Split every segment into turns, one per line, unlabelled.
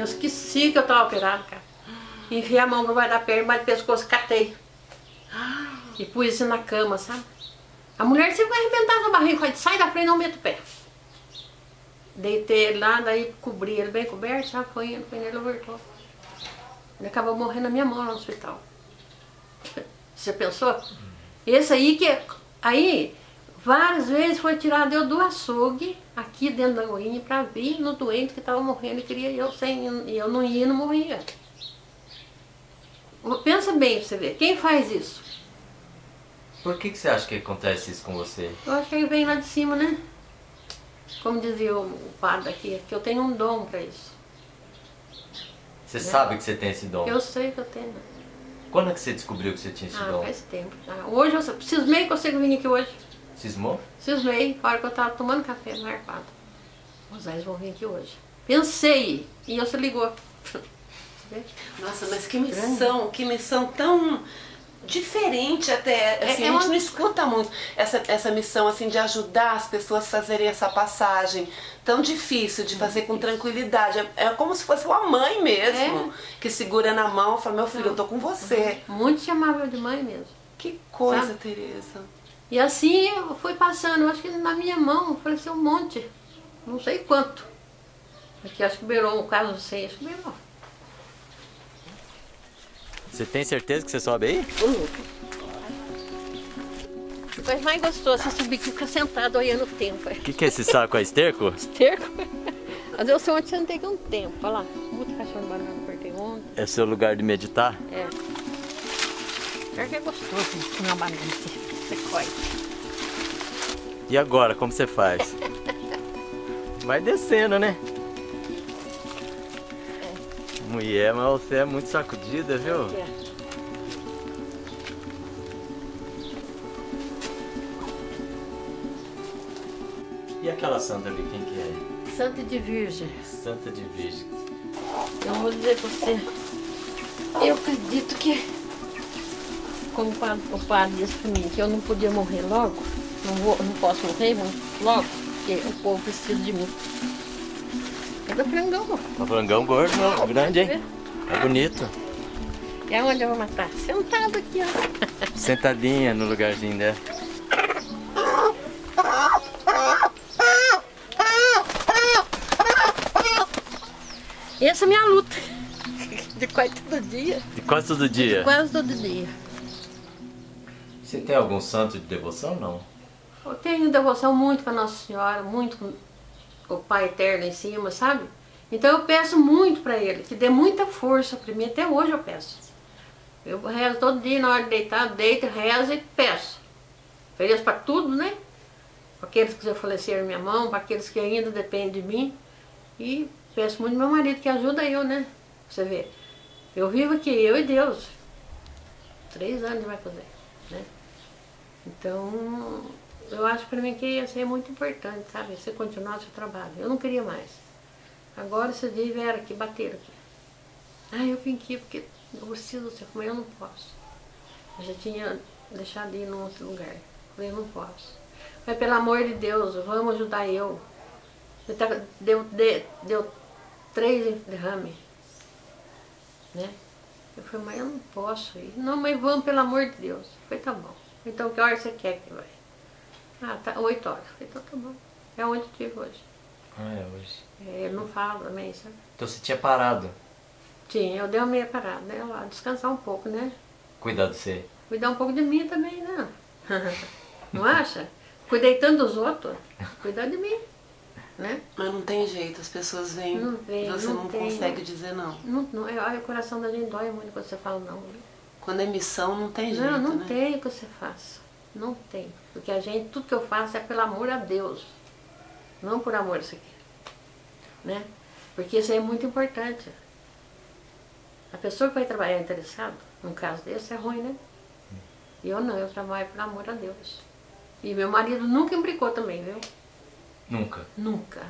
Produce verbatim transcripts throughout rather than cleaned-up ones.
Eu esqueci que eu tava operada, cara. Enfiei a mão por baixo da perna, baixo do pescoço, catei. E pus assim na cama, sabe? A mulher sempre vai arrebentar na barriga, sai da frente, não meta o pé. Deitei ele lá, daí cobri ele bem coberto, sabe? Foi indo, foi nele, voltou. Ele acabou morrendo na minha mão lá no hospital. Você pensou? Esse aí que... Aí, várias vezes foi tirado eu do açougue, aqui dentro da Goiânia, pra vir no doente que estava morrendo e queria eu sem... E eu não ia, não morria. Pensa bem pra você ver, quem faz isso?
Por que que você acha que acontece isso com você?
Eu acho que ele vem lá de cima, né? Como dizia o padre aqui, que eu tenho um dom para isso.
Você
né?
sabe que você tem esse dom?
Eu sei que eu tenho.
Quando é que você descobriu que você tinha esse
ah,
dom?
Faz tempo. Ah, hoje eu cismei que eu consigo vir aqui hoje.
Cismou?
Cismei, a hora que eu estava tomando café no arpado. Os Zés vão vir aqui hoje. Pensei, e você ligou.
Nossa, mas que missão, que missão tão diferente até, assim,
é, é
a gente
uma...
não escuta muito essa, essa missão assim de ajudar as pessoas a fazerem essa passagem tão difícil, de fazer com tranquilidade. É, é como se fosse uma mãe mesmo, é. que segura na mão e fala, meu filho, não. eu tô com você.
Muito chamável de mãe mesmo.
Que coisa,
sabe?
Tereza.
E assim eu fui passando, eu acho que na minha mão apareceu um monte, não sei quanto. Aqui acho que beirou um caso, não sei, acho que beirou.
Você tem certeza que você sobe aí?
Uhum. A coisa mais gostosa é subir aqui e ficar sentado olhando o tempo.
O que, que é esse saco? É esterco?
Esterco? Mas eu sei onde sentei aqui um tempo. Olha lá, muito cachorro de banana que eu cortei ontem.
É seu lugar de meditar?
É. Pior que é gostoso comer uma banana, você corta.
E agora, como você faz? Vai descendo, né? Mulher, mas você é muito sacudida, viu?
É.
E aquela santa ali, quem que é?
Santa de Virgem.
Santa de Virgem.
Eu vou dizer pra você, eu acredito que, como o padre, o padre disse pra mim, que eu não podia morrer logo, não, vou, não posso morrer logo, porque o povo precisa de mim. É do frangão, amor.
É um frangão gordo, não, grande, hein? É bonito.
E aonde eu vou matar? Sentado aqui, ó.
Sentadinha no lugarzinho dela.
Essa é a minha luta. De quase todo dia.
De quase todo dia?
De quase todo dia.
Você tem algum santo de devoção, não?
Eu tenho devoção muito para Nossa Senhora, muito com o Pai Eterno em cima, sabe? Então eu peço muito para Ele, que dê muita força para mim, até hoje eu peço. Eu rezo todo dia, na hora de deitar, deito, rezo e peço. Ofereço para tudo, né? Para aqueles que já faleceram em minha mão, para aqueles que ainda dependem de mim. E peço muito ao meu marido, que ajuda eu, né? Você vê, eu vivo aqui, eu e Deus. Três anos vai fazer, né? Então, eu acho para mim que ia ser muito importante, sabe? Você continuar o seu trabalho. Eu não queria mais. Agora esses dias vieram aqui, bateram aqui. Ah, eu vim aqui porque eu preciso do seu, mas eu não posso. Eu já tinha deixado de ir num outro lugar. Eu falei, eu não posso. Mas pelo amor de Deus, vamos ajudar eu. Deu, deu, deu três derrames, né? Eu falei, mas eu não posso ir. Não, mas vamos, pelo amor de Deus. Eu falei, tá bom. Então, que hora você quer que vai? Ah, tá, oito horas. Eu falei, então tá bom. É onde eu estive hoje.
Ah, é hoje.
É, ele não fala também, sabe?
Então você tinha parado?
Tinha, eu dei uma meia parada, né? Lá, descansar um pouco, né?
Cuidar de você.
Cuidar um pouco de mim também, né? Não acha? Cuidei tanto dos outros, cuidar de mim, né?
Mas não tem jeito, as pessoas vêm
não vem,
e você
não,
não
tem,
consegue
não.
dizer não.
Não, não. Olha, o coração da gente dói muito quando você fala não. Né?
Quando é missão, não tem jeito,
Não, não
né?
tem o que você faça. Não tem. Porque a gente, tudo que eu faço é pelo amor a Deus. Não por amor a isso aqui. Né? Porque isso aí é muito importante. A pessoa que vai trabalhar interessado, num caso desse, é ruim, né? E eu não, eu trabalho por amor a Deus. E meu marido nunca imbricou também, viu?
Nunca?
Nunca.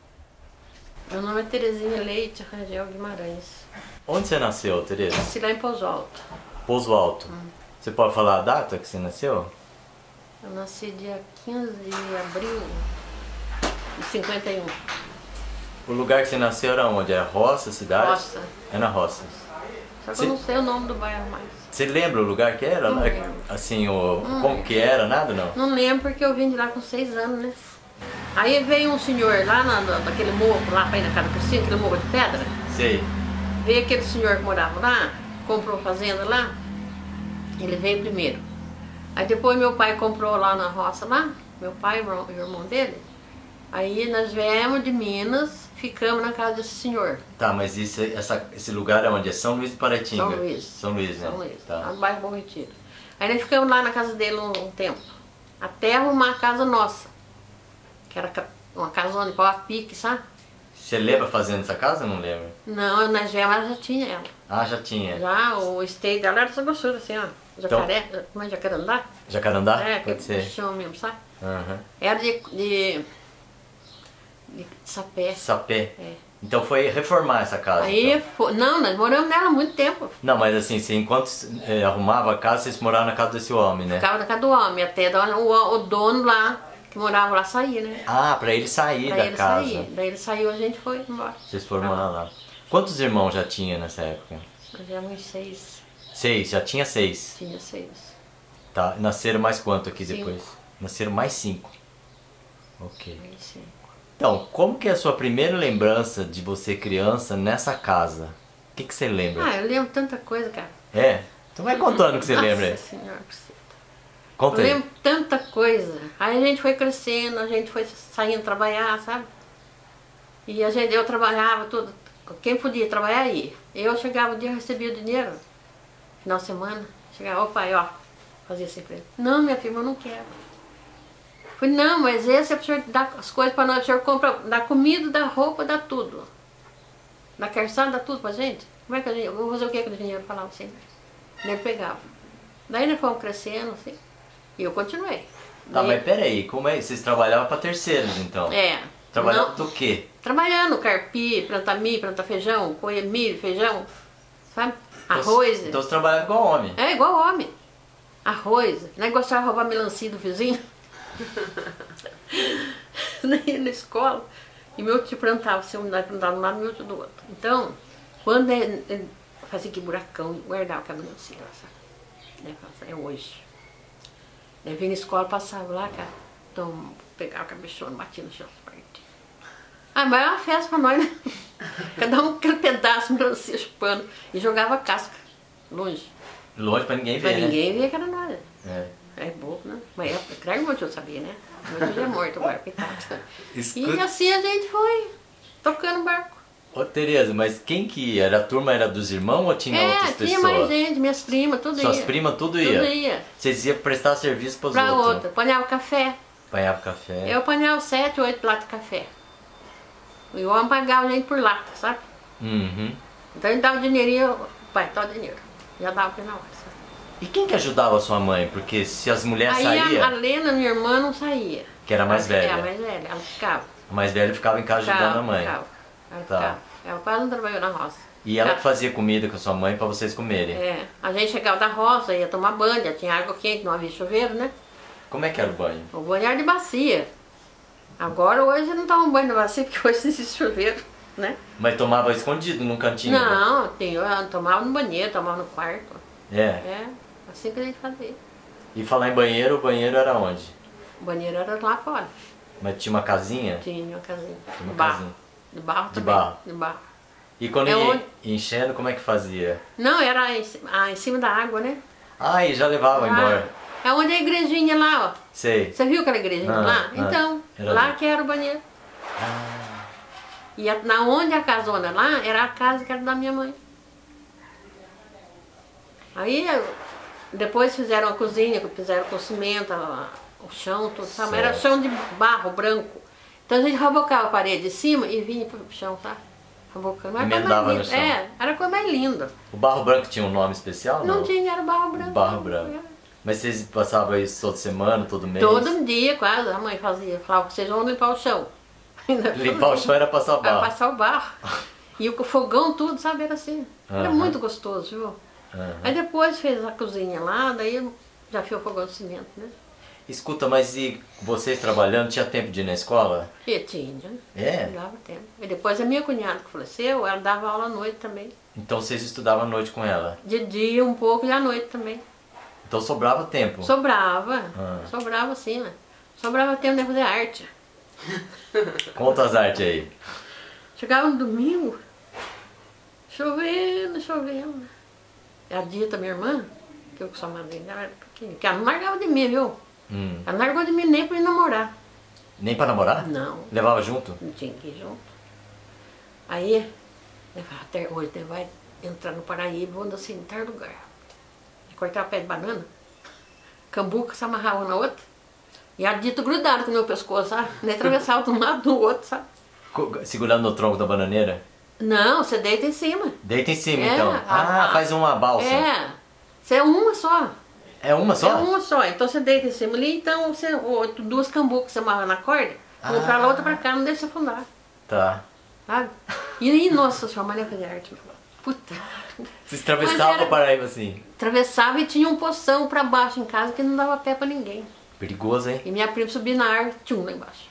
Meu nome é Terezinha Leite Rangel Guimarães.
Onde você nasceu, Tereza?
Nasci lá em Pouso Alto.
Pouso Alto. Hum. Você pode falar a data que você nasceu?
Eu nasci dia quinze de abril de cinquenta e um.
O lugar que você nasceu era onde? Era roça, cidade?
Roça.
É na roça.
Só que
Cê-
eu não sei o nome do bairro mais.
Você lembra o lugar que era?
Não lembro.
Assim, o,
Não
como
lembro.
que era? Nada não?
Não lembro porque eu vim de lá com seis anos, né? Aí veio um senhor lá na, na- naquele morro, lá pra ir na casa do Cristina, aquele morro de pedra.
Sei.
Veio aquele senhor que morava lá, comprou fazenda lá. Ele veio primeiro. Aí depois meu pai comprou lá na roça lá, meu pai e o irmão- e o irmão dele. Aí nós viemos de Minas, ficamos na casa desse senhor.
Tá, mas isso, essa, esse lugar é onde? É São Luís de Paratinga?
São Luís.
São Luís, né?
São Luís,
Tá.
lá no bairro Bom Retiro. Aí nós ficamos lá na casa dele um, um tempo, até arrumar a casa nossa, que era ca- uma casona de pau a pique, sabe?
Você lembra fazendo essa casa? Não lembro.
Não, nós viemos, ela já tinha ela.
Ah, já tinha.
Já o esteio dela era essa grossura, assim, ó. Jacaré, como é jacarandá?
Jacarandá?
É,
Pode
que
ser.
chão mesmo, sabe?
Aham.
Era de, de, de sapé.
Sapé.
É.
Então foi reformar essa casa.
Aí,
então.
fo- não, nós moramos nela há muito tempo.
Não, mas assim, você, enquanto eh, arrumava a casa, vocês moravam na casa desse homem, né?
Ficava na casa do homem, até da- o, o dono lá, que morava lá, saía, né?
Ah, pra ele sair
Daí
da
ele
casa.
saía. Daí ele saiu, a gente foi embora.
Vocês foram morar lá. Quantos irmãos já tinha nessa época?
Nós éramos seis.
Seis, já tinha seis.
Tinha seis.
Tá, nasceram mais quanto aqui
Cinco.
depois? Nasceram mais cinco. Ok.
Mais cinco.
Então, como que é a sua primeira lembrança de você criança nessa casa? O que, que você lembra?
Ah, eu lembro tanta coisa, cara.
É? Então vai contando o que você lembra aí.
Nossa Senhora, eu
Conta aí.
lembro tanta coisa. Aí a gente foi crescendo, a gente foi saindo trabalhar, sabe? E a gente, eu trabalhava tudo. Quem podia trabalhar ia. Eu chegava o dia, recebia o dinheiro. Final de semana, chegava, ó pai, ó, fazia assim pra ele. Não, minha filha, eu não quero. Falei, não, mas esse é pro senhor dar as coisas pra nós, o senhor compra, dá comida, dá roupa, dá tudo. Dá calçado, dá tudo pra gente. Como é que a gente, eu vou fazer o que com o dinheiro? Falava assim. Daí ele pegava. Daí nós fomos crescendo, assim, e eu continuei.
Tá,
Daí-
mas peraí, como é? Vocês trabalhavam pra terceiros, então?
É.
Trabalhavam
não-
do quê?
Trabalhando, carpi, plantar milho, plantar feijão, colher milho, feijão, sabe? Arroz.
Então você trabalhava igual homem.
É igual homem. Arroz. Não gostava de roubar melancia do vizinho. Nem ia na escola. E meu tio plantava, se nós plantava um lado, meu tio do outro. Então, quando ele, ele fazia aquele buracão, guardava aquela melancia lá, sabe? Daí eu falava, é hoje. Daí vinha na escola, passava lá, cara, então, pegava a cabeçona, batia no chão, partia. Ah, mas era uma festa pra nós, né? Cada um aquele pedaço de melancia chupando e jogava casca, longe.
Longe pra ninguém ver,
Pra
né?
ninguém via que era nós.
É.
É bobo, né? Mas é, claro que meu tio sabia, né? Meu tio já é morto agora, coitado. E
Escuta.
assim a gente foi tocando barco.
Ô Tereza, mas quem que ia? Era a turma era dos irmãos ou tinha
É,
outras
tinha
pessoas?
mais gente, minhas primas, tudo
Suas
ia.
primas tudo ia?
Tudo ia.
Vocês iam prestar serviço pros
Pra
outros?
outra. Apanhava café.
Apanhava café.
Eu apanhava sete, oito latas de café. E o homem pagava a gente por lata, sabe?
Uhum.
Então ele dava o dinheirinho, o pai, dá o dinheiro. Já dava pra ele na hora, sabe?
E quem que ajudava a sua mãe? Porque se as mulheres
Aí
saíam,
a, a Lena, minha irmã, não saía.
que era mais
Ela-
velha,
É, a mais velha, ela ficava.
a mais velha ficava em casa ajudando
Ficava,
a mãe.
ficava. Ela
Tá.
ficava. Ela quase não trabalhou na roça.
E ela que
Ficava.
fazia comida com a sua mãe pra vocês comerem.
É, a gente chegava da roça, ia tomar banho, já tinha água quente, não havia chuveiro, né?
Como é que era o banho?
O banho era de bacia. Agora, hoje, não toma banho de bacia, porque hoje não existe chuveiro, né?
Mas tomava escondido num cantinho? né?
Não, tem, eu tomava no banheiro, tomava no quarto.
É.
É, assim que a gente fazia.
E falar em banheiro, o banheiro era onde?
O banheiro era lá fora.
Mas tinha uma casinha?
Tinha uma casinha.
Tinha
De
uma
barro.
casinha.
De barro
De
também.
barro.
De barro.
E quando
É
ia
onde-
enchendo, como é que fazia?
Não, era em, ci- ah, em cima da água, né?
Ah, e já levava embora.
É onde a igrejinha lá, ó.
Sei.
Você viu aquela igrejinha
Ah,
lá?
ah,
Então,
era
lá
ali.
que era o banheiro.
Ah,
E a, na onde a casona lá, era a casa que era da minha mãe. Aí, eu- depois fizeram a cozinha, fizeram com cimento, a- o chão, tudo, sabe? Mas era
Certo.
chão de barro branco. Então a gente rabocava a parede de cima e vinha pro chão, sabe? Rabocando. Era a coisa
Emendava
mais
no
linda.
chão.
É, era a coisa mais linda.
o barro branco tinha um nome especial?
Não, tinha, era barro branco.
Barro branco. Mas vocês passavam isso toda semana, todo mês?
Todo dia, quase, a mãe fazia. Falava que vocês vão limpar o chão.
Limpar o chão era passar
Para
barro.
passar o barro. E o fogão, tudo, sabe, era assim. Era
Aham.
muito gostoso, viu?
Aham.
Aí depois fez a cozinha lá, daí já fez o fogão de cimento, né?
Escuta, mas e vocês trabalhando, tinha tempo de ir na escola?
E tinha,
É?
não dava tempo. E depois a minha cunhada que faleceu, ela dava aula à noite também.
Então vocês estudavam à noite com ela?
De dia um pouco e à noite também.
Então sobrava tempo?
Sobrava,
Ah.
sobrava sim, né? Sobrava tempo de fazer arte.
Conta as artes aí.
Chegava no domingo, chovendo, chovendo. A Dita, minha irmã, que eu sou madrinha dela, era pequena, que ela não largava de mim, viu?
Hum.
Ela não largou de mim nem pra ir namorar.
Nem pra namorar?
Não.
Levava junto?
Não tinha que ir junto. Aí, eu falava, até hoje né, vai entrar no Paraíba, vou assim, em tal lugar. Cortar pé de banana, cambuca se amarrava uma na outra. E a Dita grudada com o meu pescoço, sabe? Nem atravessava de um lado do outro, sabe?
Co- Segurando no tronco da bananeira?
Não, você deita em cima.
Deita em cima,
É,
então.
a-
Ah,
a-
faz uma balsa.
É, você é uma só.
É uma só?
É uma só. Então você deita em cima ali, então você, o- duas cambucas você amarra na corda, uma pra lá, outra pra cá, não deixa afundar.
Tá.
Sabe? E, e nossa, sua maneira de fazer arte. Puta.
Vocês atravessavam
Mas era-
o Paraíba assim?
Atravessava e tinha um poção pra baixo em casa que não dava pé pra ninguém.
Perigoso, hein?
E minha prima subia na árvore, tchum, lá embaixo.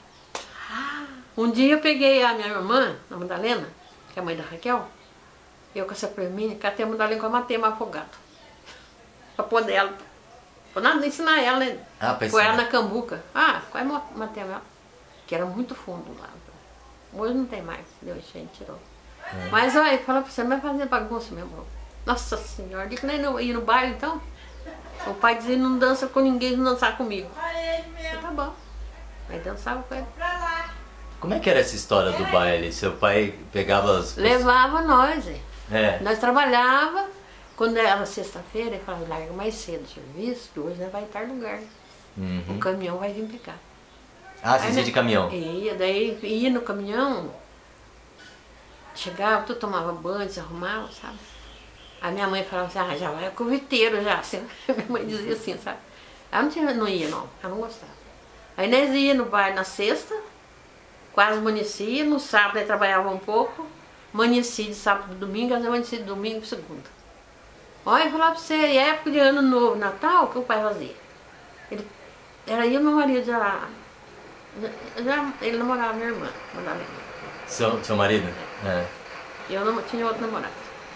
Um dia eu peguei a minha irmã, a Madalena, que é a mãe da Raquel, eu com essa priminha, catei a Madalena que eu matei uma afogada. Pra pôr dela. Por nada, ensinar ela, né?
Ah, pra
Pôr ela
ensinar.
na cambuca. Ah, quase ma- matei ela. Que era muito fundo lá. Hoje não tem mais, Deus, a gente tirou. Mas olha, fala pra você, não vai fazer bagunça, meu amor. Nossa senhora, digo que nem no, ir no baile então. O pai dizia, não dança com ninguém, não dançar comigo. Eu, tá bom. Aí dançava com ele.
Como é que era essa história do baile? Seu pai pegava as...
Levava nós, hein?
É.
Nós trabalhava, quando era sexta-feira, ele falava, larga mais cedo o serviço, que hoje nós vai estar no lugar.
Uhum.
O caminhão vai vir pegar.
Ah, vocês iam de caminhão?
Ia, daí ia no caminhão, chegava, tu tomava banho, se arrumava, sabe? Aí minha mãe falava assim, ah, já vai com o viteiro já, assim. Minha mãe dizia assim, sabe? Ela não, tinha, não ia não, ela não gostava. Aí nós ia no bar na sexta, quase amanhecia, no sábado nós trabalhava um pouco, amanhecia de sábado e domingo, às vezes amanhecia de domingo e segunda. Olha, eu falava pra você, e época de ano novo, Natal, o que o pai fazia? Ele, era eu e meu marido já, já, já ele namorava minha irmã, Madalena.
Seu, seu marido? É.
Eu não, tinha outro namorado.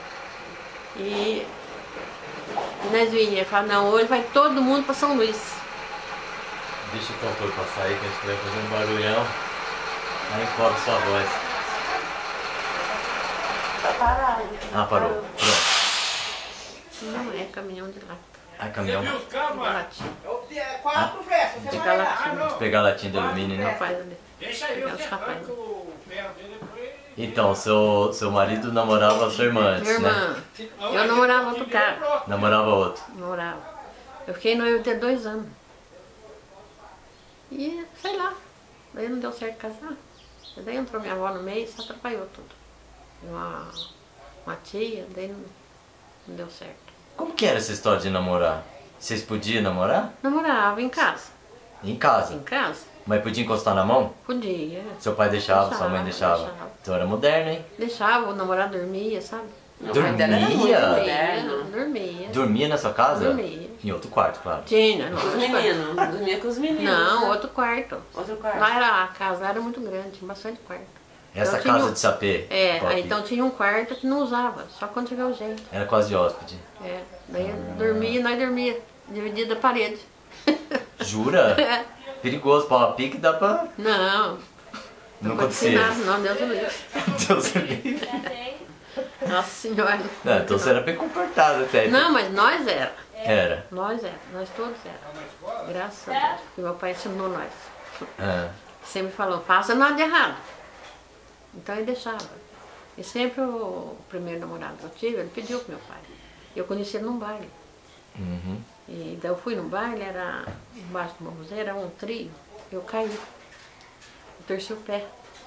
E nós vinhamos, ele falava, não, hoje vai todo mundo para São Luís.
Deixa o cantor passar aí que a gente vai fazer um barulhão. Aí encobre sua voz.
Tá parado.
Ah, parou. Pronto.
Não é caminhão de lata.
Ah, caminhão.
De latinha.
É quatro versos, você
De
vai lá.
galatinha.
Pegar latinha de alumínio, né?
Rapaz ali.
Deixa aí,
Pegar os
você
rapazes.
arranca o ferro dele depois.
Então, seu, seu marido namorava a sua irmã antes,
Minha
né?
irmã, eu namorava outro cara.
Namorava outro.
Namorava. Eu fiquei noiva até dois anos. E sei lá, daí não deu certo casar. E daí entrou minha avó no meio e se atrapalhou tudo. E Uma, uma tia, daí não, não deu certo.
Como que era essa história de namorar? Vocês podiam namorar?
Namorava em casa.
Em casa.
Em casa?
Mas podia encostar na mão?
Podia.
Seu pai deixava, sua mãe
Deixava,
deixava.
deixava.
Então era moderno, hein?
Deixava, o namorado dormia, sabe?
Meu pai dela era muito
Dormia?
moderno.
Dormia.
Dormia na sua casa?
Dormia.
Em outro quarto, claro.
Tinha, não.
Com os meninos. Dormia com os meninos.
Não,
né?
outro quarto.
Outro quarto.
Lá era, a casa era muito grande, tinha bastante quarto.
Essa
Então tinha
casa
um-
de sapê.
É,
top.
aí então tinha um quarto que não usava, só quando chegava gente.
Era quase de hóspede.
É, daí dormia, nós dormia, dividida a parede.
Jura?
É.
Perigoso, pau a pique dá pra...
Não,
Não
pode ser
acontecia.
nada, não, Deus do livre.
Deus me livre.
Nossa senhora.
Não, então você era bem comportado até.
Não, mas nós era.
Era.
Nós era, nós todos era. Graças a Deus, porque meu pai ensinou nós.
Ah.
Sempre falou, faça nada de errado. Então ele deixava. E sempre o primeiro namorado que eu tive, ele pediu pro meu pai. Eu conheci ele num baile.
Uhum.
E daí eu fui no baile, era embaixo de uma roseira, era um trio. Eu caí. Eu torci o pé.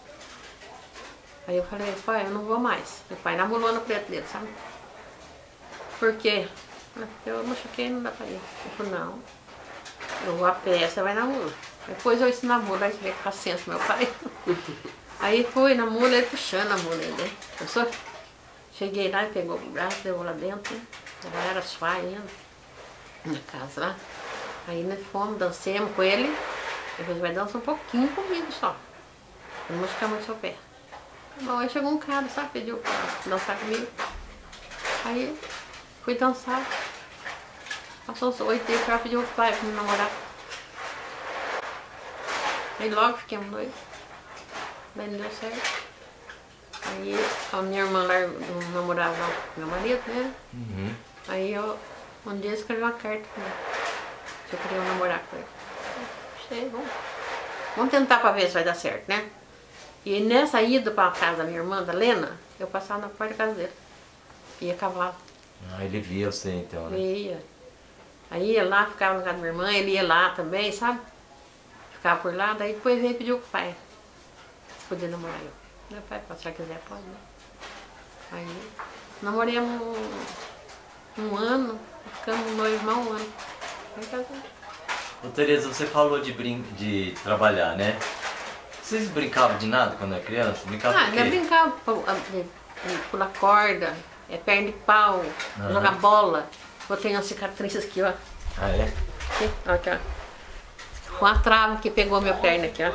Aí eu falei, pai, eu não vou mais. Meu pai namorou no preto dele, sabe? Por quê? Ah, eu machuquei, não dá pra ir. Ele falou, não. Eu vou a pé, você vai na mula. Depois eu ensino a mula, aí você vê com paciência, meu pai. Aí fui na mula, ele puxando a mula, né? Pensou? Cheguei lá, ele pegou o braço, levou lá dentro. Ela era suave ainda, na casa lá. Aí nós fomos, dancemos com ele. Depois vai dançar um pouquinho comigo só. Não vou ficar muito seu pé. Bom, aí chegou um cara, sabe, pediu pra dançar comigo. Aí fui dançar. Passou os oito dias, o cara pediu pro pai pra me namorar. Aí logo fiquemos noivos. Daí não deu certo. Aí a minha irmã lá namorava com meu marido, né?
Uhum.
Aí eu um dia escrevi uma carta pra ele. Se eu queria namorar com ele. Sei, vamos. Vamos tentar pra ver se vai dar certo, né? E nessa ida pra casa da minha irmã, da Lena, eu passava na porta da casa dele. Ia a cavalo.
Ah, ele via você então, né?
Ia. Aí ia lá, ficava na casa da minha irmã, ele ia lá também, sabe? Ficava por lá, daí depois veio e pediu pro pai se podia namorar eu. Meu pai, se você quiser, pode, né? Aí namoramos um, um ano, ficamos noivos mais um ano. Aí casamos.
Ô Tereza, você falou de, brin de trabalhar, né? Vocês brincavam de nada quando era criança? Brincavam
Ah,
de
nós
quê?
brincava de, de pular corda, é perna de pau,
Uhum.
jogar bola. Eu tenho uma cicatriz aqui, ó.
Ah, é?
Aqui, ó, aqui, ó. Com a trava que pegou minha perna aqui, ó.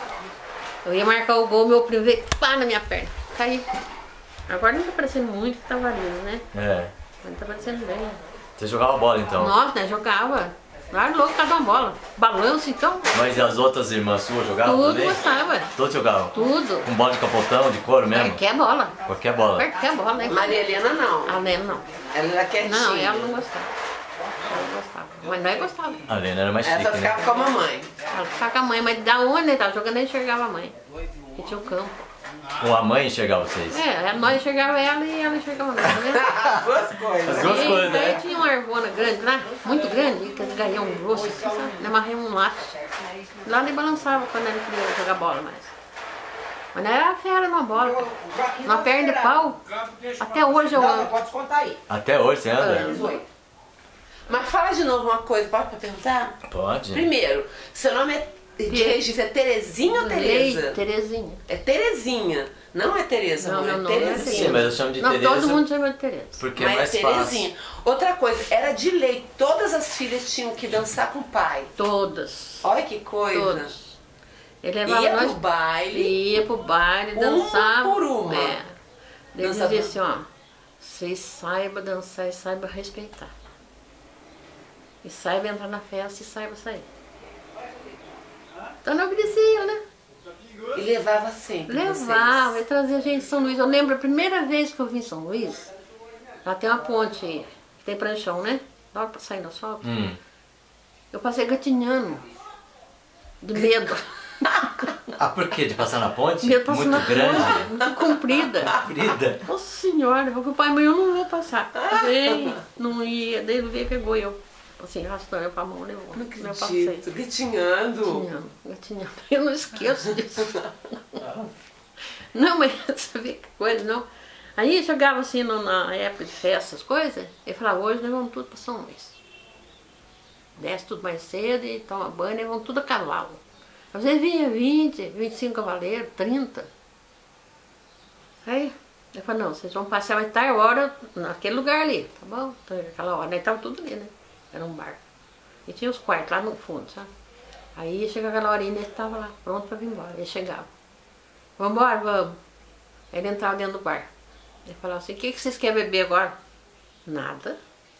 Eu ia marcar o gol, meu primo veio pá na minha perna. Caí. Agora não tá parecendo muito que tá valendo, né?
É.
Mas tá parecendo bem.
Você jogava bola então?
Nossa, né? Jogava. Lá louco, cada uma bola. Balanço, então.
Mas e as outras irmãs suas jogavam
Tudo
também?
gostava.
Todos jogavam?
Tudo.
Com bola de capotão, de couro mesmo?
Qualquer bola.
Qualquer bola.
Qualquer bola, hein?
Maria Helena não.
A Lena não.
Ela era quietinha.
Não, ela não gostava. Ela não gostava. Mas nós gostava.
A Lena era mais
Ela
chique,
só ficava
né?
com a mamãe.
Ela ficava com a mãe, mas da onde ele tava jogando, ele enxergava a mãe. Que tinha o campo.
Com a mãe enxergava vocês?
É, nós enxergava ela e ela enxergava nós, né?
As duas coisas.
As duas
E
coisas,
daí
né?
tinha uma arvona grande lá, muito grande, que eles ganham um grosso, assim, sabe? Nós amarramos um lápis. Lá ele balançava quando ele queria jogar bola mais. Mas não era fera numa bola, cara. Uma perna de pau. Até hoje eu ando.
Pode contar aí.
Até hoje você anda?
Ando.
Mas fala de novo uma coisa, pode perguntar?
Pode.
Primeiro, seu nome é de registro é Terezinha ou Tereza?
Lei, Terezinha.
É Terezinha, não é Tereza,
Não,
mãe,
meu
é
nome é
Terezinha.
Sim, mas eu chamo de
Não,
Tereza
todo mundo chama de Tereza.
porque é
Mas
mais
é Terezinha.
fácil.
Outra coisa, era de lei, todas as filhas tinham que dançar com o pai.
Todas.
Olha que coisa.
Todas. Ele levava
Ia
nós.
pro baile.
Ia pro baile,
Uma
dançava.
por uma.
É. Ele
Dançava.
dizia assim, ó, vocês saibam dançar e saibam respeitar. E saiba entrar na festa e saiba sair. Então não obedecia, né?
E levava sempre
Levava, ele trazia a gente de São Luís. Eu lembro a primeira vez que eu vim em São Luís, lá tem uma ponte aí, que tem pranchão, né? Logo pra sair no asfalto.
Hum.
Eu passei gatinhando. De medo.
Ah, por quê? De passar na ponte?
Medo de passar
Muito
na
grande?
ponte, muito comprida.
Comprida?
Nossa senhora, eu falei, pai, mas eu não vou passar. Veio, não ia, daí ele veio e pegou eu. Assim, arrastando eu pra mão, levou.
Não
Eu passei.
acredito, gatinhando.
Gatinhando, gatinhando. Eu não esqueço disso. Não, mas você vê que coisa, não. Aí chegava assim no, na época de festa, essas coisas, ele falava, hoje nós vamos tudo pra São Luís. Desce tudo mais cedo e toma banho e vamos tudo a cavalo. Às vezes vinha vinte, vinte e cinco cavaleiros, trinta. Aí eu falei, não, vocês vão passar mais tarde hora naquele lugar ali, tá bom? Então, aquela hora, nós tava tudo ali, né? Era um bar. E tinha os quartos lá no fundo, sabe? Aí chega aquela horinha, ele estava lá, pronto para vir embora. Ele chegava. Vamos embora, vamos. Aí ele entrava dentro do bar. Ele falava assim, o que, que vocês querem beber agora? Nada.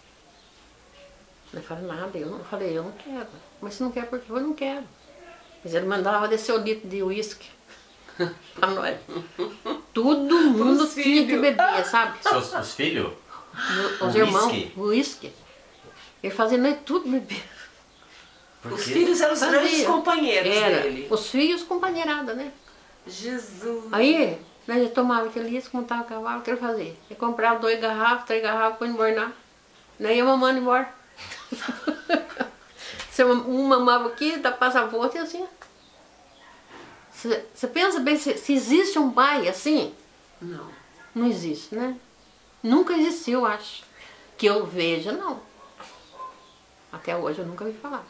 Ele falou, nada. Eu não falei, eu não quero. Mas se não quer, por quê? Eu não quero. Mas ele mandava descer o litro de uísque pra nós. Todo mundo
Os
tinha que
filhos.
beber, sabe?
Seus, os filhos?
Os
O
irmãos,
uísque?
uísque. Ele fazia nós tudo beber.
Por
Os
quê?
filhos eram os
Fazia.
grandes companheiros
Era.
dele.
Os filhos, companheirada, né?
Jesus.
Aí, nós já tomava aquele isso, montava o cavalo, o que ele fazia? Ele comprava dois garrafas, três garrafas para embornar. Daí ia mamando embora. Você um mamava aqui, passava pro outro e assim. Você, você pensa bem se, se existe um pai assim?
Não.
Não existe, né? Nunca existiu, acho. Que eu veja, não. Até hoje eu nunca vi falar.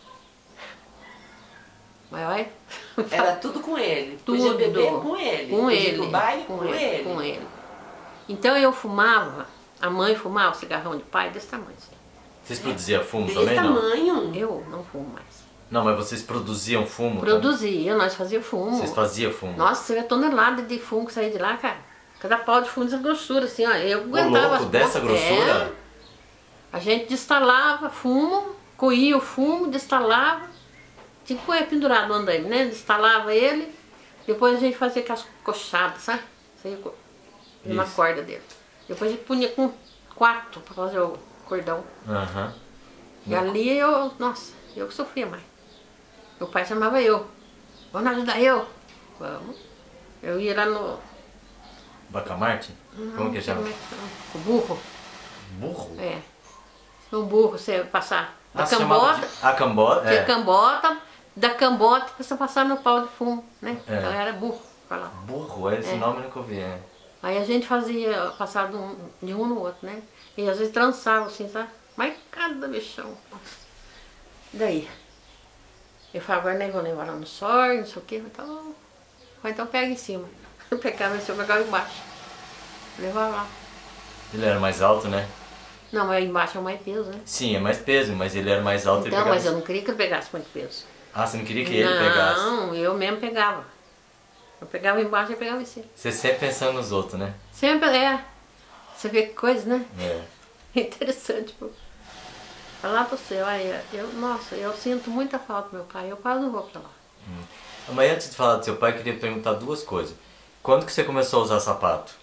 Mas olha.
Era tudo com ele.
Tudo.
Podia beber com ele.
Com
Podia ir
ele.
pro baile
com,
com,
ele,
ele.
Com ele. Então eu fumava, a mãe fumava cigarrão de pai desse tamanho. Assim.
Vocês produziam fumo
Desse
também, não?
tamanho.
Eu não fumo mais.
Não, mas vocês produziam fumo
Produzia, nós fazíamos fumo.
também? Vocês faziam fumo?
Nossa, você vê tonelada de fumo que saía de lá, cara. Cada pau de fumo dessa grossura, assim, ó. Eu
Ô,
aguentava
louco,
as
dessa
pontas.
grossura?
É. A gente destalava fumo, coía o fumo, destalava. Tinha que pôr pendurado no andaime, né? Destalava ele. Depois a gente fazia aquelas coxadas, sabe? Saía co- uma
Isso.
corda dele. Depois a gente punha com quatro pra fazer o cordão.
Aham.
E ali eu, nossa, eu que sofria mais. Meu pai chamava eu. Vamos ajudar eu? Vamos. Eu ia lá no...
Bacamarte? Como que
não sei
chama?
como é que chama. O burro.
Burro?
É. Um burro, você passar da
Ah, se chamava
cambota,
de- A cambota?
tinha
É.
cambota, da cambota você passar no pau de fumo, né?
É.
Então era burro, falava.
Burro, esse
É.
nome eu nunca ouvi. É.
Aí a gente fazia, passar de um, de um no outro, né? E às vezes trançava assim, sabe? Mas cada bichão. Nossa. Daí, eu falava, agora nem vou levar lá no sol, não sei o quê, então, ou então pega em cima. Eu pegava em cima, pegava embaixo. Levava lá.
Ele era mais alto, né?
Não, mas embaixo é mais peso, né?
Sim, é mais peso, mas ele era mais alto e
Então,
pegava...
mas eu não queria que ele pegasse muito peso.
Ah, você não queria que ele pegasse?
Não, eu mesmo pegava. Eu pegava embaixo e pegava em cima.
Você sempre pensando nos outros, né?
Sempre é. Você vê que coisa, né?
É.
Interessante, pô. Falar pra você, olha, eu, nossa, eu sinto muita falta do meu pai, eu quase não vou pra lá.
Mas antes de falar do seu pai, eu queria perguntar duas coisas. Quando que você começou a usar sapato?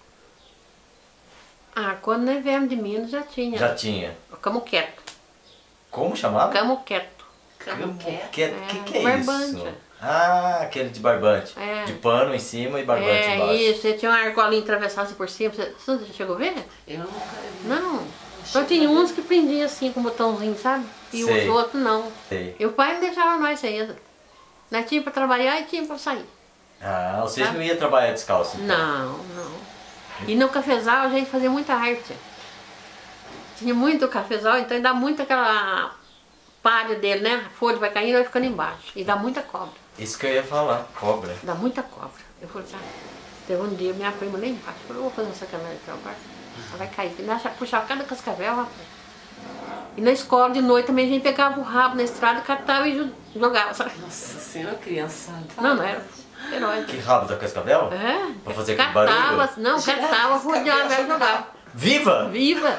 Ah, quando nós viemos de Minas já tinha.
Já tinha.
O camuqueto.
Como chamava?
Camuqueto.
Camuqueto.
Que,
É,
que que é
barbante.
isso? Ah, aquele de barbante.
É.
De pano em cima e barbante
É,
embaixo.
isso, você tinha uma argolinha atravessasse por cima, você, você já chegou a ver?
Eu nunca vi.
Não. Só tinha uns que prendiam assim com botãozinho, sabe? E
Sei.
os outros não.
Sei.
E o pai não deixava nós sair. Nós tinha pra trabalhar e tinha pra sair.
Ah, vocês
Sabe?
não iam trabalhar descalço? Então.
Não, não. E no cafezal a gente fazia muita arte. Tinha muito cafezal, então dá muito aquela palha dele, né? A folha vai caindo e vai ficando embaixo. E dá muita cobra.
Isso que eu ia falar, cobra.
Dá muita cobra. Eu falei, sabe? Teve um dia, minha prima lá embaixo falou, vou fazer uma sacanagem pra ela. Ela vai cair. E nós puxava cada cascavel, rapaz. E na escola de noite também a gente pegava o rabo na estrada, catava e jo- jogava, sabe?
Nossa senhora, criançada.
Não, não era herói.
Que rabo da cascavel?
É?
Pra fazer aquele
Catava,
barulho?
não, catava, rodeava e jogava.
Viva!
Viva!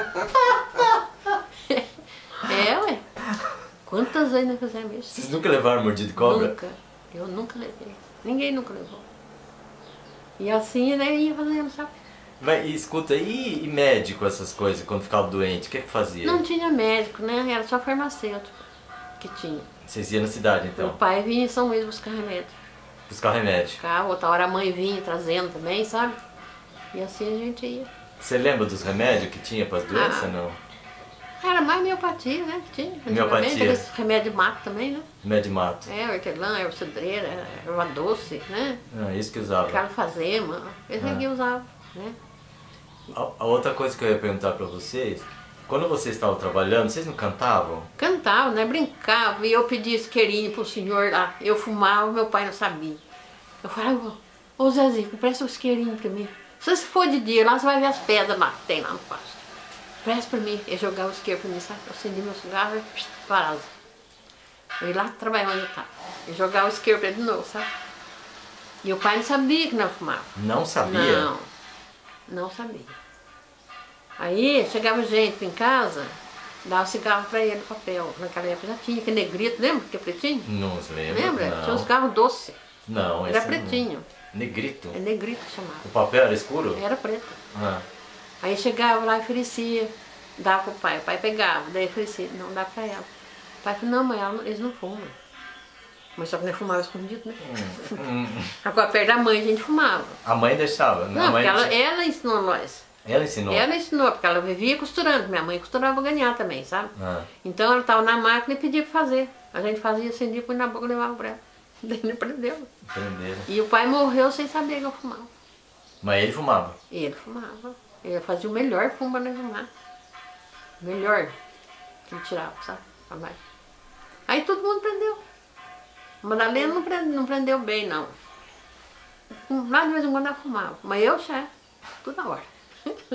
É, ué. Quantas vezes nós fizemos isso?
Vocês nunca levaram mordido de cobra?
Nunca. Eu nunca levei. Ninguém nunca levou. E assim, né, ia fazendo, sabe?
Mas e, escuta, e, e médico, essas coisas, quando ficava doente, o que que fazia?
Não tinha médico, né? Era só farmacêutico que tinha.
Vocês iam na cidade,
Meu
então,
pai vinha em São Luís buscar remédio.
buscar remédio.
Buscar, outra hora a mãe vinha trazendo também, sabe? E assim a gente ia.
Você lembra dos remédios que tinha para as doenças,
Ah.
não?
Era mais miopatia, né? Que tinha.
Miopatia.
Antigamente, aqueles remédio de mato também, né?
Remédio de mato.
É, hortelã, erva cidreira, erva doce, né?
Ah, isso que usava.
Calfazema, esse
Ah.
aqui usava, né?
A, a outra coisa que eu ia perguntar para vocês, quando vocês estavam trabalhando, vocês não cantavam?
Cantava, né? Brincava, e eu pedia isqueirinho pro senhor lá. Eu fumava, meu pai não sabia. Eu falava, ô Zezinho, presta o isqueirinho pra mim. Se você for de dia lá, você vai ver as pedras lá, que tem lá no pasto. Presta pra mim. Ele jogava o isqueiro pra mim, sabe? Eu acendi meu cigarro e parava. Eu ia lá trabalhar onde eu tava. Ele jogava o isqueiro pra ele de novo, sabe? E o pai não sabia que nós fumava.
Não sabia?
Não, não sabia. Aí chegava gente em casa, dava cigarro pra ele, papel. Naquela época já tinha, que negrito, lembra que é pretinho?
Não se lembra?
Lembra?
Não.
Tinha um cigarro doce.
Não,
Era
esse não.
pretinho.
Negrito?
É negrito que chamava.
O papel era escuro?
Era preto.
Ah.
Aí chegava lá e oferecia, dava pro pai. O pai pegava, daí oferecia, não dá pra ela. O pai falou, não, mãe, ela não- eles não fumam. Mas só que nós fumava escondido, né?
Hum,
Agora perto da mãe a gente fumava.
A mãe deixava?
Não,
a mãe
porque ela,
tinha-
ela ensinou nós.
ela ensinou?
Ela ensinou, porque ela vivia costurando. Minha mãe costurava ganhar também, sabe?
Ah.
Então ela estava na máquina e pedia pra fazer. A gente fazia, acendia, põe na boca e levava pra ela. Daí ele prendeu.
Prenderam.
E o pai morreu sem saber que eu fumava.
Mas ele fumava?
E ele fumava. Ele fazia o melhor fumo pra nós fumar. O melhor que ele tirava, sabe? Pra nós. Aí todo mundo prendeu. A Madalena não prendeu, não prendeu bem, não. Lá de vez em quando ela fumava. Mas eu já, toda hora.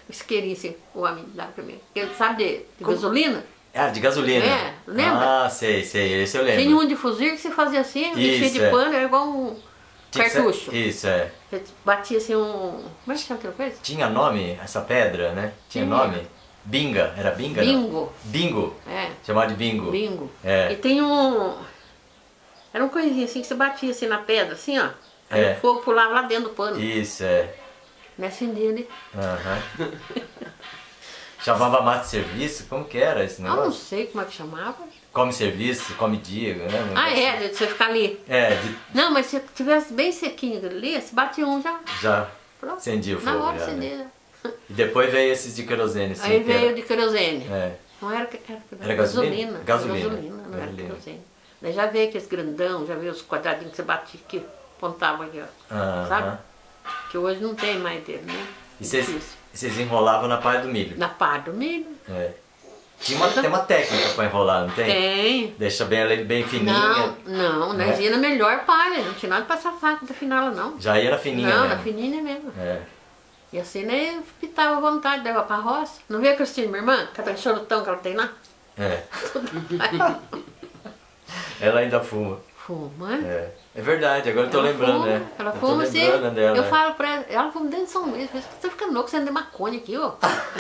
isqueirinho assim, o homem dava pra mim. Ele sabe de, de gasolina?
Ah, de gasolina.
É, lembra?
Ah, sei, sei, esse eu lembro.
Tinha um de fuzil que você fazia assim, enchia de
é.
pano, era igual um
Tinha que ser-
cartucho.
Isso, é.
Você batia assim um... Como é que chama aquela coisa?
Tinha nome essa pedra, né? Tinha
Tinha.
nome? Binga, era binga? não?
Bingo.
Bingo.
É.
Chamado de bingo.
Bingo.
É.
E tem um... Era uma coisinha assim que você batia assim na pedra, assim, ó. Aí
É.
o fogo pulava lá dentro do pano.
Isso, é.
Não acendia, né?
Aham. Chamava mate serviço? Como que era esse
Ah, não
negócio?
sei como é que chamava.
Come serviço, come dia, né? Um
Ah,
negócio
é, de você ficar ali.
assim. É, de,
Não, mas se tivesse bem sequinho ali, se batia um já.
já
Pronto.
acendia o
Na
fogo.
hora
já, né?
acendia.
E depois veio esses de querosene, assim.
Aí
que
veio
era-
de querosene.
É.
Não era, era,
Era gasolina?
gasolina.
Gasolina.
Gasolina, não era
Gasolina.
querosene. Daí já veio aqueles grandão, já veio os quadradinhos que você batia aqui, apontava aqui, ó.
Aham.
Sabe? Que hoje não tem mais dele, né?
E
É
vocês,
difícil.
vocês enrolavam na palha do milho?
Na pá do milho.
É. Tinha uma, tem uma técnica pra enrolar, não tem?
Tem.
Deixa bem ela bem fininha.
Não, não, nós
É.
ia na melhor palha, não tinha nada de passar faca da final, não.
Já ia na fininha
Não,
mesmo.
na fininha mesmo.
É.
E assim, né, pitava à vontade, leva pra roça. Não vê a Cristina, minha irmã? Aquele chorotão que ela tem lá?
É. Ela ainda fuma.
Fuma, né?
É. É verdade, agora eu tô
Ela
lembrando,
fuma,
né?
Ela
eu tô
fuma, assim,
lembrando dela.
eu
né?
falo pra ela, ela fuma dentro de São Luís, você tá ficando louco, você anda de maconha aqui, ó.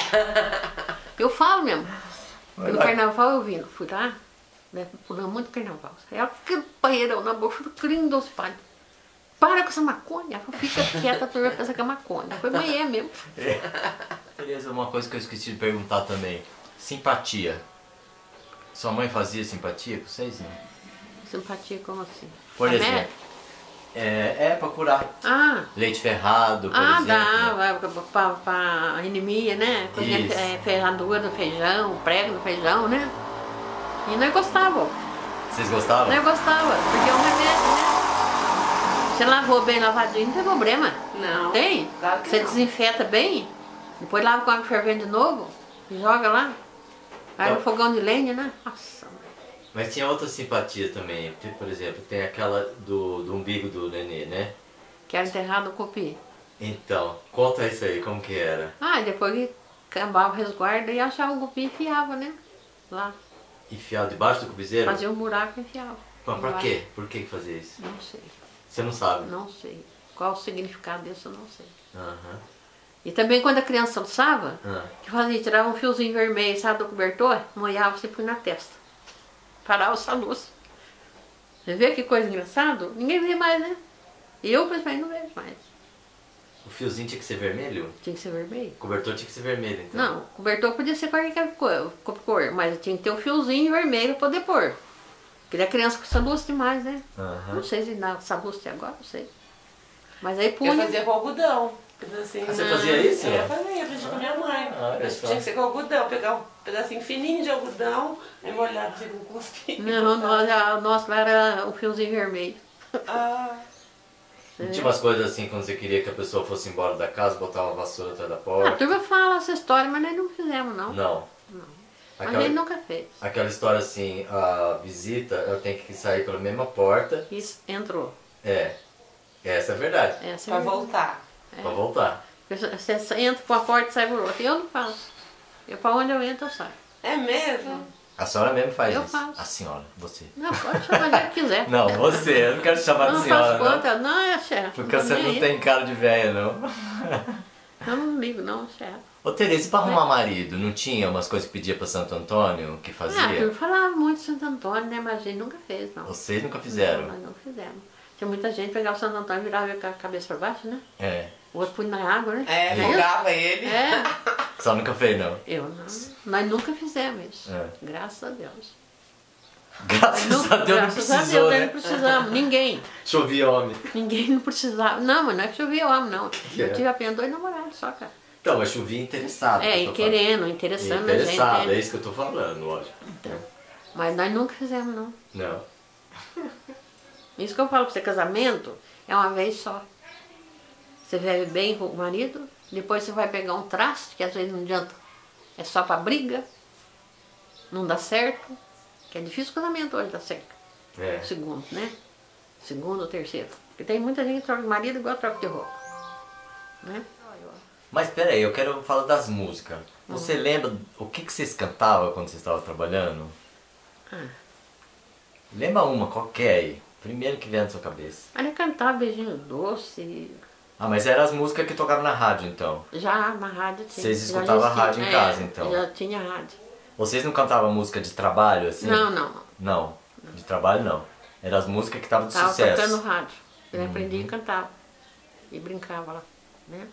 Eu falo mesmo.
Vai
No
lá.
carnaval eu vim, fui lá, né, pulando muito carnaval. Ela fica paeirão na boca, fica lindo os pais. Para com essa maconha, ela fica quieta, a turma pensa que é maconha. Foi mãe é mesmo.
Beleza, uma coisa que eu esqueci de perguntar também. Simpatia. Sua mãe fazia simpatia com vocês? Não?
Simpatia como assim?
Por
Remédio?
exemplo. É, é pra curar.
Ah,
Leite ferrado, por
ah,
exemplo.
dava pra, pra anemia, né? Cozinha
Isso.
é, ferradura no feijão, prego no feijão, né? E nós gostávamos.
Vocês gostavam?
Nós gostávamos, porque é um remédio, né? Você lavou bem lavadinho, não tem problema.
Não.
Tem?
Claro que
Você
não.
desinfeta bem, depois lava com água fervendo de novo e joga lá. Aí no
Então-
fogão de lenha, né? Nossa, mãe.
Mas tinha outra simpatia também. Tipo, por exemplo, tem aquela do, do umbigo do nenê, né?
Quero enterrar no cupim.
Então, conta isso aí, como que era?
Ah, e depois que acabava o resguardo e achava o cupim e enfiava, né? Lá.
Enfiado debaixo do cubizeiro?
Fazia um buraco e enfiava.
Mas pra
Embaixo.
quê? Por que que fazia isso?
Não sei,
Você não sabe?
não sei. Qual o significado disso, eu não sei.
Aham.
E também quando a criança alçava,
Ah.
que fazia, tirava um fiozinho vermelho, sabe, do cobertor, molhava e põe na testa. Parava essa luz. Você vê que coisa engraçada? Ninguém vê mais, né? E eu, principalmente, não vejo mais.
O fiozinho tinha que ser vermelho?
Tinha que ser vermelho.
O cobertor tinha que ser vermelho, então?
Não, o cobertor podia ser qualquer cor, cor, mas tinha que ter um fiozinho vermelho pra poder pôr. Porque a criança com essa luz demais, né?
Aham.
Não sei se dá essa luz até agora, não sei. Mas aí
Eu
punha.
fazia com algodão. Assim,
Ah, você fazia isso?
Eu fazia, aprendi com minha mãe.
Ah, olha
Mas
só.
tinha que ser com algodão, pegar um pedacinho fininho de algodão, aí molhado assim com cuspinho.
Não, nós, a- o nosso lá era um fiozinho vermelho.
Ah,
Não tinha umas coisas assim, quando você queria que a pessoa fosse embora da casa, botava uma vassoura atrás da
A
porta?
turma fala essa história, mas nós não fizemos, não.
Não.
Mas
Aquela,
ele nunca fez.
aquela história assim, a visita, ela tem que sair pela mesma porta.
Isso entrou.
É. Essa é a verdade.
Essa
pra
é verdade.
voltar.
Pra voltar.
Porque Você entra por uma porta e sai por outra. Eu não faço. Eu, pra onde eu entro, eu saio.
É mesmo?
A senhora mesmo faz
Eu
isso.
faço.
A senhora, você.
Não, pode chamar do que quiser.
Não, você, eu não quero te chamar
não
de senhora,
faço
não.
conta, não, é chefe.
Porque você não tem cara de velha, não.
Eu não ligo, não, chefe.
Ô Tereza, e pra arrumar marido, não tinha umas coisas que pedia pra Santo Antônio, que
Ah,
fazia?
eu falava muito de Santo Antônio, né? Mas a gente nunca fez, não.
Vocês nunca fizeram?
Não, nós não fizemos. Tinha muita gente que pegava o Santo Antônio e virava com a cabeça pra baixo, né?
É.
O outro punha na água, né?
É,
Não
afogava ele.
É,
Só nunca fez, não.
eu não. Nós nunca fizemos isso.
É.
Graças a Deus.
Graças
Nunca-
a Deus não
graças a
precisou,
Deus,
né?
nós não precisamos. Ninguém.
Chovia homem.
Ninguém não precisava. Não, mas não é que chovia homem, não.
Que
Eu
é?
tive apenas dois namorados só, cara.
Então, mas chovia interessado.
É,
que eu
e
tô
querendo, interessando
falando.
a gente.
Interessado,
né?
é isso que eu tô falando, lógico.
Então, mas nós nunca fizemos, não.
Não.
Isso que eu falo pra você, casamento é uma vez só. Você vive bem com o marido, depois você vai pegar um traste, que às vezes não adianta. É só pra briga, não dá certo. Que é difícil o casamento hoje dar certo.
É.
Segundo, né? Segundo ou terceiro. Porque tem muita gente que troca de marido igual troca de roupa. Né?
Mas pera aí, eu quero falar das músicas. Você
Uhum.
lembra o que, que vocês cantavam quando vocês estavam trabalhando?
Ah.
Lembra uma qualquer aí. Primeiro que vem na sua cabeça.
Aí cantava Beijinho Doce,
Ah, mas eram as músicas que tocavam na rádio então.
já na rádio tinha.
Vocês
já
escutavam a
existia.
rádio em
É,
casa, então?
Já tinha rádio.
Vocês não cantavam música de trabalho assim?
Não, não.
Não, de trabalho não. Eram as músicas que estavam de
Tava
sucesso.
tocando rádio. Eu aprendi e cantava. E brincava lá, né?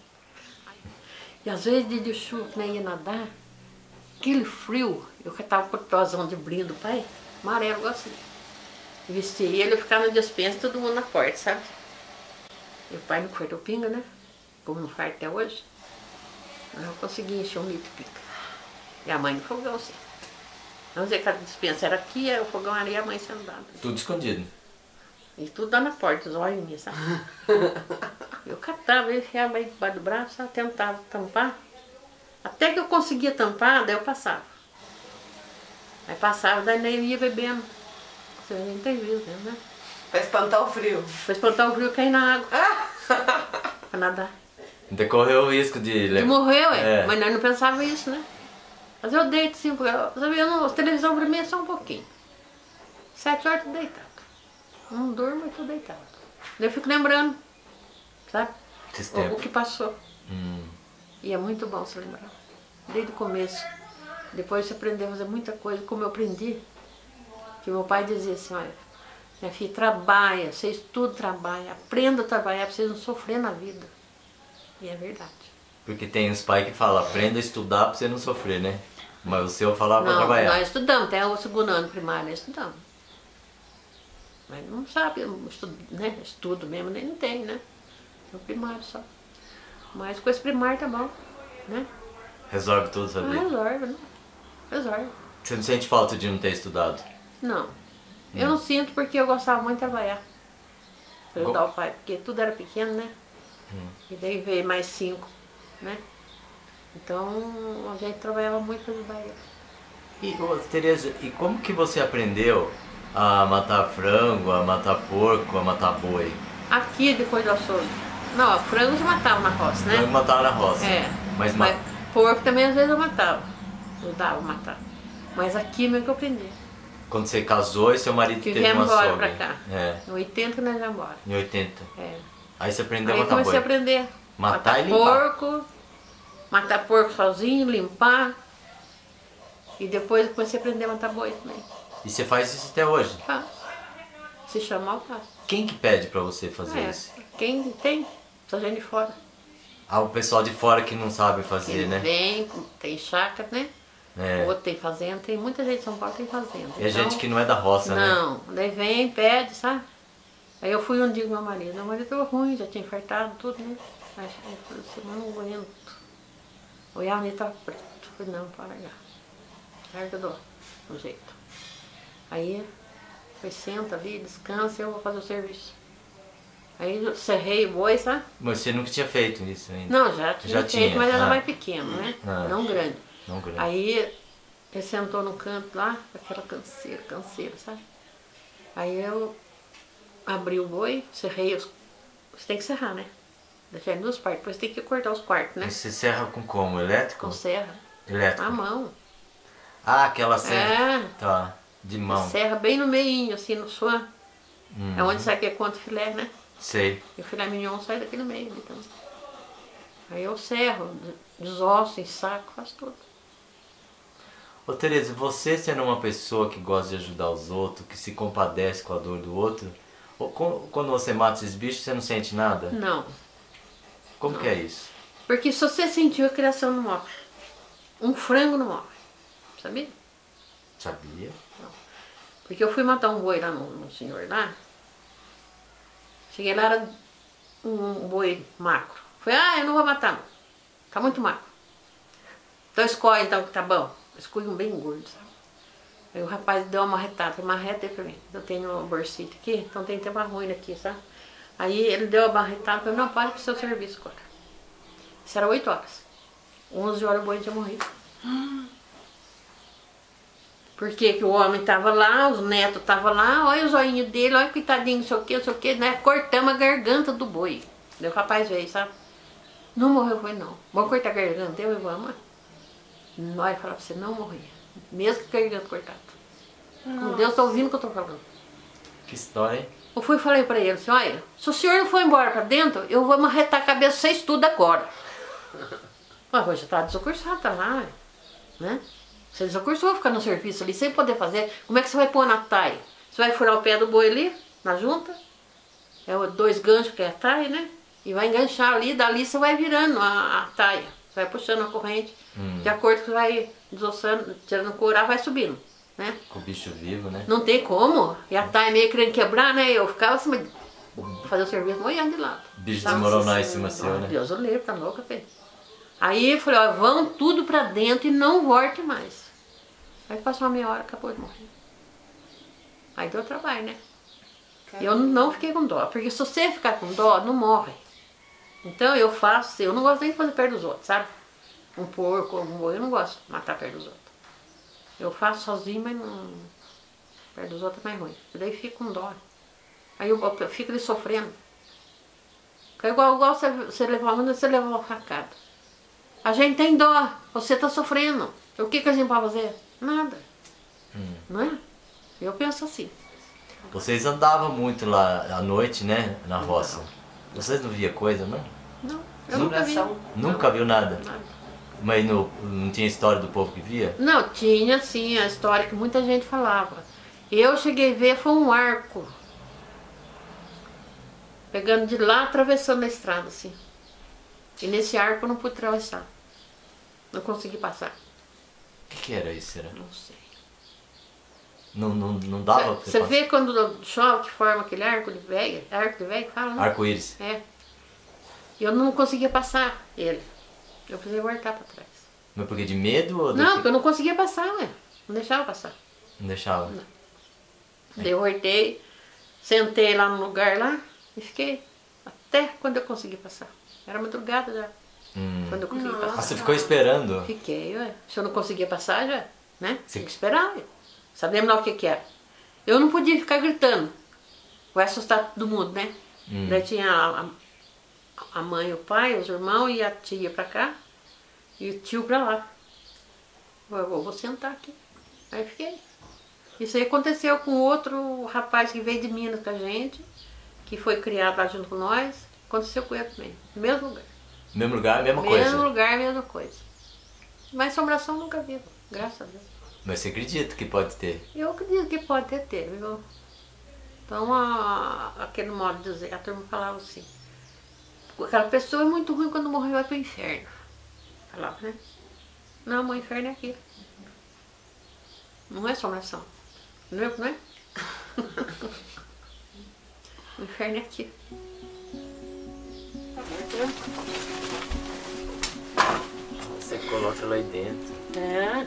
E às vezes de, de chuva, né, ia nadar, aquele frio, eu catava com o tosão de brinco do pai, amarelo, igual assim. Vestia ele, eu ficava na despensa, todo mundo na porta, sabe? E o pai não cortou pinga, né? Como não faz até hoje. Mas eu consegui encher um litro de pinga. E a mãe no fogão, assim. Vamos dizer que a despensa era aqui, aí o fogão ali e a mãe sentada.
Tudo escondido.
E tudo lá na porta, os olhos minhas, sabe? Eu catava, eu enfiava aí debaixo do braço, sabe? Tentava tampar. Até que eu conseguia tampar, daí eu passava. Aí passava, daí nem ia bebendo. Você nem tem visto, né?
Pra espantar o frio.
Pra espantar o frio e cair na água. Pra nadar.
Ainda correu o risco de...
E
levar-
morreu, é.
É.
Mas nós não pensávamos isso, né? Mas eu deito assim, porque eu, sabe, eu não, a televisão pra mim é só um pouquinho. Sete horas eu tô deitada. Não durmo, eu tô deitada. Daí eu fico lembrando, sabe?
Esses
O, o
tempos.
que passou.
Hum.
E é muito bom se lembrar. Desde o começo. Depois você aprendeu a fazer muita coisa, como eu aprendi. Que meu pai dizia assim, olha, minha filha, trabalha, vocês tudo trabalham, aprenda a trabalhar para vocês não sofrerem na vida. E é verdade.
Porque tem os pais que falam, aprenda a estudar pra você não sofrer, né? Mas o seu falava pra
Não,
trabalhar.
nós estudamos, até o segundo ano primário nós estudamos. Mas não sabe, estudo, né? Estudo mesmo nem não tem, né? É o primário só. Mas com esse primário tá bom, né?
Resolve tudo,
Ah,
sabia?
resolve, né? Resolve.
Você não sente falta de não ter estudado?
Não. Eu não sinto porque eu gostava muito de trabalhar. Pra ajudar o pai, porque tudo era pequeno, né? E daí veio mais cinco, né? Então a gente trabalhava muito para ajudar ele.
E, ô, Tereza, e como que você aprendeu a matar frango, a matar porco, a matar boi?
Aqui depois do açougue. Não, frango se matava na roça, né?
Frango matava na roça.
É.
Mas,
Mas
ma-
porco também às vezes eu matava. Eu dava matar. Mas aqui mesmo que eu aprendi.
quando você casou e seu marido
Que
teve
viemos
uma
embora
sogra.
pra cá.
É,
Em oitenta nós vamos embora.
em oitenta.
É.
Aí você aprendeu
Aí
a matar
comecei a
boi.
aprender.
Matar e limpar.
porco, matar porco sozinho, limpar. E depois eu comecei a aprender a matar boi também.
E você faz isso até hoje?
Faço. Se chamar, eu faço.
Quem que pede pra você fazer
É,
isso?
quem tem, só gente de fora.
Ah, o pessoal de fora que não sabe fazer,
Quem
né?
vem, tem chácara, né?
É.
O outro tem fazenda, tem muita gente de São Paulo que tem fazenda.
E a gente que não é da roça, né?
Não, daí vem, pede, sabe? Aí eu fui um dia com meu marido, meu marido estava ruim, já tinha infartado, tudo, né? Aí eu falei assim, mas não aguento. Olhava, ele estava preto. Eu falei, não, para largar. Larga do do jeito. Aí, foi, senta ali, descansa, eu vou fazer o serviço. Aí eu serrei o boi, sabe?
Mas você nunca tinha feito isso ainda?
Não, já tinha
Já
feito,
tinha,
mas era
ah.
mais pequeno, né?
Ah.
Não grande.
Não grande.
Aí ele sentou no canto lá, com aquela canseira, canseira, sabe? Aí eu abri o boi, serrei os. Você tem que serrar, né? Deixar em duas partes, depois tem que cortar os quartos, né?
Mas você serra com como? Elétrico?
Com serra.
Elétrico.
À mão.
Ah, aquela serra.
É.
Tá. De mão.
Serra bem no meinho, assim, no suan.
Hum.
É onde sai que é quanto filé, né?
Sei.
E o filé mignon sai daqui no meio, então. Aí eu serro, desosso, ensaco, faço tudo.
Ô Tereza, você sendo uma pessoa que gosta de ajudar os outros, que se compadece com a dor do outro, ou com- quando você mata esses bichos, você não sente nada?
Não.
Como que é isso?
Porque se você sentiu, a criação não morre. Um frango não morre. Sabia?
Sabia?
Porque eu fui matar um boi lá no, no senhor lá. Cheguei lá, era um boi macro. Falei, ah, eu não vou matar não. Tá muito macro. Então escolhe então que tá bom. Escolhi um bem gordo, sabe? Aí o rapaz deu uma marretada, falei, marreta aí pra mim. Eu tenho uma bolsita aqui, então tem que ter uma ruína aqui, sabe? Aí ele deu a marretada, falei, não, pare pro seu serviço agora. Isso era oito horas. onze horas o boi tinha morrido. Porque que o homem tava lá, os netos estavam lá, olha o zoinho dele, olha coitadinho, não sei o que, não sei o que, né? Cortamos a garganta do boi. Daí o rapaz veio, sabe? Não morreu, foi não. Vou cortar a garganta, eu e vamos. Nós falar pra você, não morria. Mesmo que a garganta cortada. Com Deus tá ouvindo o que eu tô falando.
Que história, hein?
Eu fui e falei pra ele assim, olha, se o senhor não for embora pra dentro, eu vou marretar a cabeça de vocês tudo agora. Mas hoje tá desacursado, tá lá, né? Você desacursou ficar no serviço ali sem poder fazer. Como é que você vai pôr na taia? Você vai furar o pé do boi ali, na junta? É o dois ganchos que é a taia, né? E vai enganchar ali, dali você vai virando a, a taia. Você vai puxando a corrente, hum. de acordo com você vai desossando, tirando o coral, vai subindo, né?
Com o bicho vivo, né?
Não tem como. E a taia meio querendo quebrar, né? Eu ficava assim, fazer o serviço moendo de lado.
Bicho desmoronar em cima seu, né?
Deus o livre, tá louca, filho. Aí eu falei, ó, vão tudo pra dentro e não volte mais. Aí passou uma meia hora, acabou de morrer. Aí deu trabalho, né? Caramba. Eu não fiquei com dó, porque se você ficar com dó, não morre. Então eu faço, eu não gosto nem de fazer perto dos outros, sabe? Um porco, um boi, eu não gosto de matar perto dos outros. Eu faço sozinho, mas não... perto dos outros é mais ruim. E daí fico com dó. Aí eu, eu fico ali sofrendo. É igual, igual você, você levar uma, você levar uma facada. A gente tem dó, você tá sofrendo. O que que a gente pode fazer? Nada. Hum. Não é? Eu penso assim.
Vocês andavam muito lá à noite, né? Na roça. Não. Vocês não via coisa, não?
Não, eu nunca, nunca vi.
Nunca viu nada?
Nada.
Mas no, não tinha história do povo que via?
Não, tinha sim a história que muita gente falava. Eu cheguei a ver, foi um arco. Pegando de lá, atravessando a estrada, assim. E nesse arco eu não pude atravessar. Não consegui passar.
O que, que era isso, será?
Não sei.
Não, não, não dava pra
Você vê quando chove que forma aquele arco de velho? Arco de velho que fala, né?
Arco-íris.
É. Eu não conseguia passar ele. Eu precisei voltar pra trás.
Mas porque de medo? Ou
não, porque eu não conseguia passar, ué. Não deixava passar.
Não deixava?
Não. Daí eu voltei, sentei lá no lugar lá e fiquei até quando eu consegui passar. Era madrugada já. Hum. Quando eu consegui Nossa. passar.
Ah, você ficou esperando?
Fiquei, ué. Se eu não conseguia passar já, né? Tinha que esperar, ué. Sabemos lá o que que era. Eu não podia ficar gritando. Vai assustar todo mundo, né? Hum. Daí tinha a, a mãe, o pai, os irmãos e a tia pra cá. E o tio pra lá. Eu vou, vou sentar aqui. Aí fiquei. Isso aí aconteceu com outro rapaz que veio de Minas com a gente. Que foi criado lá junto com nós. Aconteceu com ele também. No mesmo lugar.
Mesmo lugar, mesma
mesmo
coisa?
Mesmo lugar, mesma coisa. Mas assombração nunca vi, graças a Deus.
Mas você acredita que pode ter?
Eu acredito que pode ter, ter, viu? Então, a, aquele modo de dizer, a turma falava assim, aquela pessoa é muito ruim quando morre vai pro inferno. Falava, né? Não, o inferno é aqui. Não é assombração. Não é? Não é? O inferno é aqui.
Você coloca lá dentro.
É.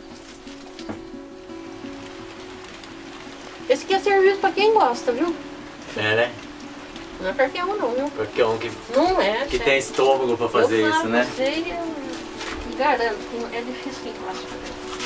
Esse aqui é serviço pra quem gosta, viu?
É, né?
Não é qualquer um não, viu?
Qualquer um que,
não é,
que tem estômago pra fazer
eu
isso, né?
Eu sei, eu garanto que é difícil quem gosta.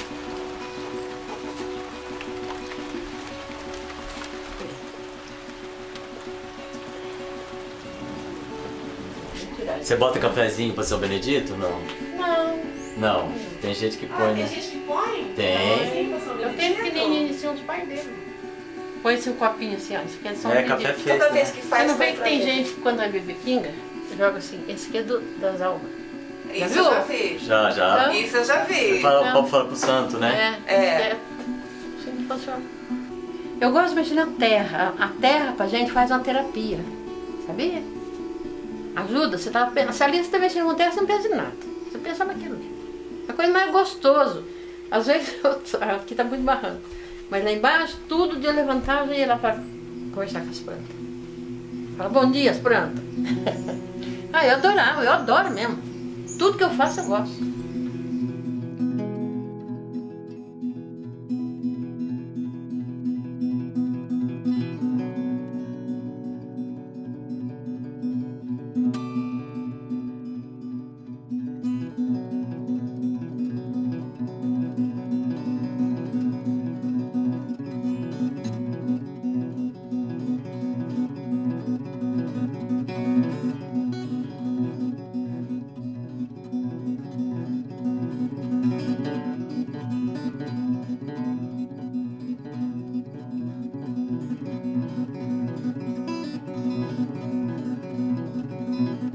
Você bota cafezinho pra São Benedito? Não.
Não.
Não. Tem gente que põe,
ah,
né?
Tem gente que põe?
Tem.
Eu tenho pequenininho assim, uns pais dele. Põe esse um copinho assim, ó. Esse aqui é São
É,
Benedito.
café feito.
Toda vez que faz,
você não vê que tem
ele.
gente que quando vai beber pinga, joga assim, esse aqui é do, das almas.
Isso
já
eu
viu?
já vi.
Já, já.
Então,
Isso eu já vi.
Fala, pode falar pro santo, né?
É.
É.
é. Assim funciona. Eu gosto de mexer na terra. A terra pra gente faz uma terapia. Sabia? Ajuda. Você tá, se ali você tá mexendo com terra, você não pensa em nada. Você pensa naquilo. É a coisa mais gostoso. Às vezes, eu, aqui tá muito barranco. Mas lá embaixo, tudo de eu levantar, eu já ia lá pra conversar com as plantas. Fala, bom dia, as plantas. Ah, eu adorava, eu adoro mesmo. Tudo que eu faço, eu gosto.
Música